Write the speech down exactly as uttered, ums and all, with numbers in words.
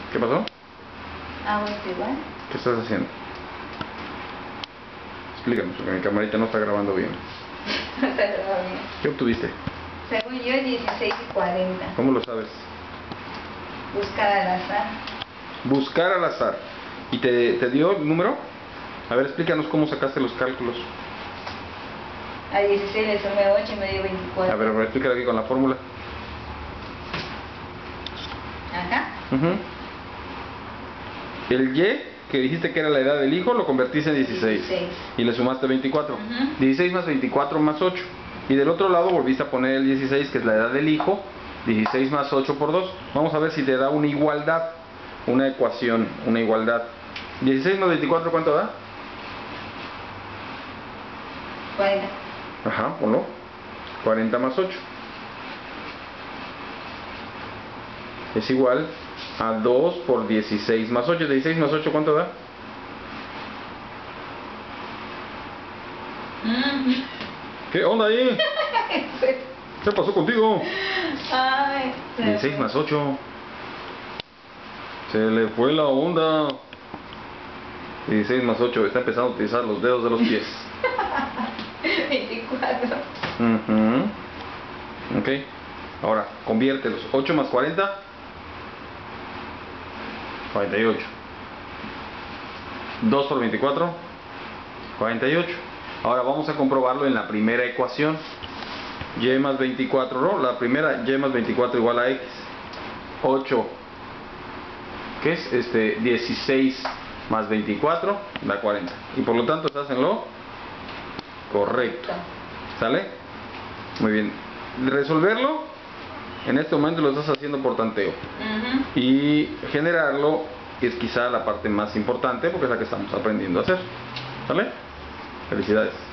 ¿Qué pasó? Hago esto igual. ¿Qué estás haciendo? Explícanos, porque mi camarita no está grabando bien. No está grabado bien. ¿Qué obtuviste? Según yo, dieciséis y cuarenta. ¿Cómo lo sabes? Buscar al azar. Buscar al azar. ¿Y te, te dio el número? A ver, explícanos cómo sacaste los cálculos. A dieciséis le sumé ocho y me dio veinticuatro. A ver, pero explícalo aquí con la fórmula. Ajá. Uh-huh. El Y, que dijiste que era la edad del hijo, lo convertiste en dieciséis. dieciséis. Y le sumaste veinticuatro. Uh-huh. dieciséis más veinticuatro más ocho. Y del otro lado volviste a poner el dieciséis, que es la edad del hijo. dieciséis más ocho por dos. Vamos a ver si te da una igualdad. Una ecuación, una igualdad. dieciséis más veinticuatro, ¿cuánto da? cuarenta. Ajá, ponlo. cuarenta más ocho. Es igual a dos por dieciséis más ocho. dieciséis más ocho, ¿cuánto da? Mm. ¿Qué onda ahí? ¿Qué pasó contigo? Ay, dieciséis más ocho. Se le fue la onda. dieciséis más ocho. Está empezando a utilizar los dedos de los pies. veinticuatro. Uh-huh. Ok. Ahora, conviértelos. ocho más cuarenta. cuarenta y ocho. dos por veinticuatro. cuarenta y ocho. Ahora vamos a comprobarlo en la primera ecuación. Y más veinticuatro, ¿no? La primera, y más veinticuatro igual a x. ocho. ¿Qué es? Este, dieciséis más veinticuatro da cuarenta. Y por lo tanto estás en lo correcto. ¿Sale? Muy bien. Resolverlo, en este momento lo estás haciendo por tanteo. Uh-huh. Y generarlo es quizá la parte más importante porque es la que estamos aprendiendo a hacer. ¿Sale? Felicidades.